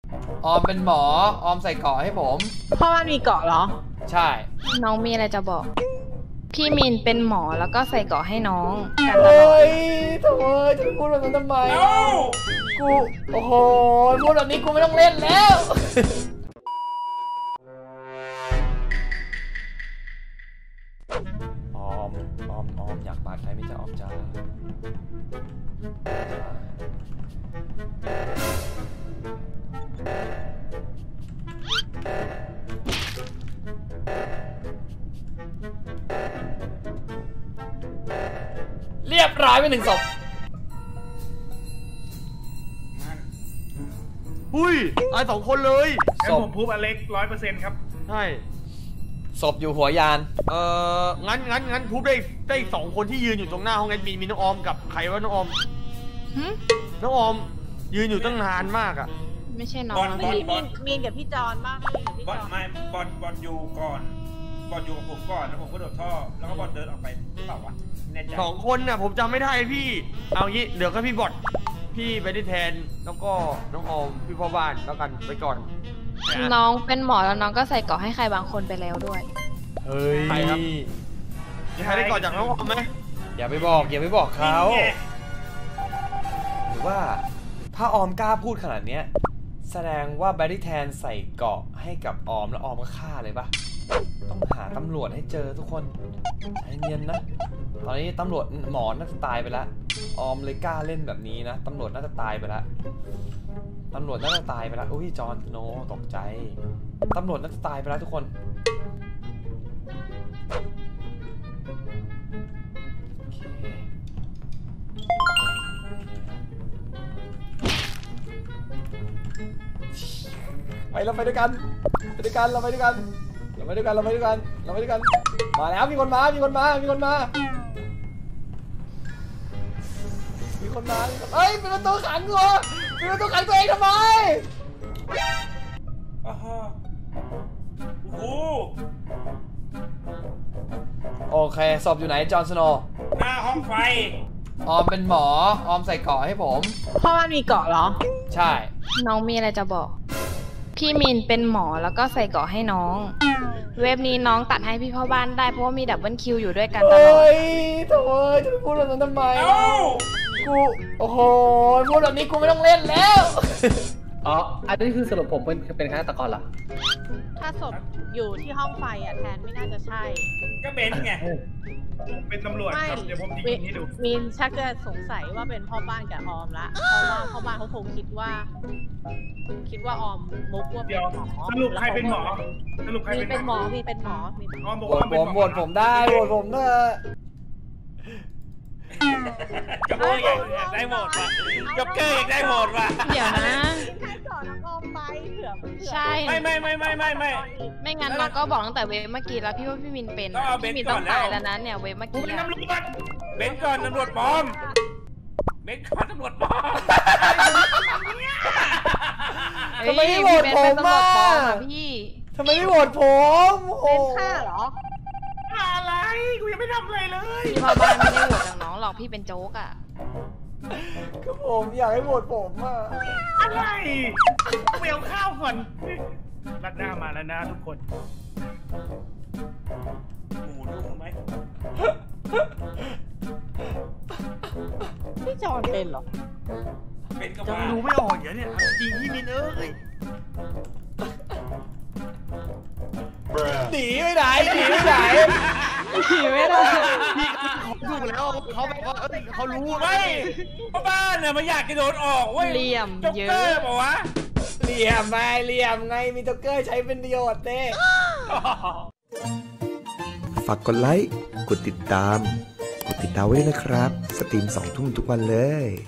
ออมเป็นหมอออมใส่เกราะให้ผมพ่อมันมีเกาะเหรอใช่น้องมีอะไรจะบอกพี่มินเป็นหมอแล้วก็ใส่เกราะให้น้องกันตลอดเฮ้ยทำไมจะพูดแบบนั้นทำไมกูโอ้โหพูดแบบนี้กูไม่ต้องเล่นแล้วออมอยากปาดใครไม่จะออมจ้าเรียบร้อยไป1 ศพหุ้ยตาย2 คนเลยงั้นผมพูดอเล็ก100%ครับใช่ศพอยู่หัวยานงั้นพูดได้2 คนที่ยืนอยู่ตรงหน้าห้องแอดมินมีน้องออมกับใครวะน้องออมน้องออมยืนอยู่ตั้งนานมากอ่ะไม่ใช่น้องมีนกับพี่จอนบ้างบอลไม่บอลอยู่ก่อนบอลอยู่กับผมก่อนแล้วผมก็โดดท่อแล้วก็บอลเดินออกไปหรือเปล่าวะแน่ใจ 2 คนน่ะผมจำไม่ได้พี่เอางี้เดี๋ยวก็พี่บอดพี่ไปได้แทนแล้วก็น้องออมพี่พ่อบ้านแล้วกันไปก่อนน้องเป็นหมอแล้วน้องก็ใส่เกราะให้ใครบางคนไปแล้วด้วยเฮ้ยใครครับมีใครได้ก่อนจากน้องออมไหมอย่าไปบอกเขาหรือว่าถ้าออมกล้าพูดขนาดเนี้ยแสดงว่าแบดดี้แทนใส่เกราะให้กับออมแล้วออมก็ฆ่าเลยปะต้องหาตำรวจให้เจอทุกคนใจเย็นนะตอนนี้ตำรวจหมอน่าจะตายไปแล้วออมเลยกล้าเล่นแบบนี้นะตำรวจน่าจะตายไปแล้วอุ้ยจอห์นโนตกใจตำรวจน่าจะตายไปแล้วทุกคนเราไปด้วยกันมาแล้วมีคนมาเฮ้ยเป็นประตูขังเหรอเป็นประตูขังตัวเองทำไมโอ้โหโอเคศพอยู่ไหนจอห์นสโนว์หน้าห้องไฟออมเป็นหมอออมใส่เกราะให้ผมพ่อมันมีเกาะเหรอใช่น้องมีอะไรจะบอกพี่มินเป็นหมอแล้วก็ใส่เกราะให้น้องเว็บนี้น้องตัดให้พี่พ่อบ้านได้เพราะว่ามีดับเบิลคิวอยู่ด้วยกันตลอดเฮ้ยทำไมจะพูดแบบนั้นทำไมกูโอ้โหพูดแบบนี้กูไม่ต้องเล่นแล้วอ๋ออันนี้คือสรุปผมเป็นฆาตกรเหรอถ้าศพอยู่ที่ห้องไฟอ่ะแทนไม่น่าจะใช่ก็เป็นไงเป็นตำรวจครับเดี๋ยวผมยิงให้ดูมีนชักจะสงสัยว่าเป็นพ่อบ้านกับออมละเพราะว่าพ่อบ้านเขาคงคิดว่าออมมุกว่าเป็นหมอสรุปใครเป็นหมอมีเป็นหมอออมบอกว่าเป็นหมอโหวตผมได้โหวตผมเถอะจ็อกเกอร์อยากได้โหวตว่ะจ็อกเกอร์อยากได้โหวตว่ะเดี๋ยวนะใครสอนน้องออมไปเผื่อใช่ไม่งั้นเราก็บอกตั้งแต่เวฟเมื่อกี้แล้วพี่ว่าพี่มินเป็นพี่มินต้องตายแล้วนะเนี่ยเวฟเมื่อกี้ตำรวจเบนก่อนตำรวจปลอมทำไมไม่โหวตผมอ่ะพี่ทำไมไม่โหวตผมเป็นฆ่าเหรออะไรกูยังไม่ทำอะไรเลยพี่พ่อบ้านไม่ได้โหวตจากน้องหรอกพี่เป็นโจ๊กอ่ะก็ผมอยากให้โหวตผมอ่ะอะไรไปเอาข้าวก่อนรัดหน้ามาแล้วนะทุกคนหมูนุ่มไหมพี่จอนเป็นเหรอเป็นก็จะดูไม่ออกอย่างเนี้ยจริงพี่มินเอ้ยหนีไม่ได้พี่เขาดูแล้วเขาแบบว่าเขารู้ไม่พ่อบ้านเนี่ยมันอยากกระโดดออกเว้ยเหลี่ยมเยอะบอกว่าเหลี่ยมไงมีจ็อกเกอร์ใช้เป็นประโยชน์เต้ฝากกดไลค์กดติดตามไว้นะครับสตรีม2 ทุ่มทุกวันเลย